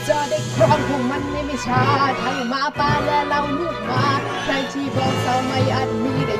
จะได้ครองพวกมันในไม่ช้าทั้งหมาป่าและเหล่าลูกหมาใครที่บอกเศร้าไม่อาจมีได้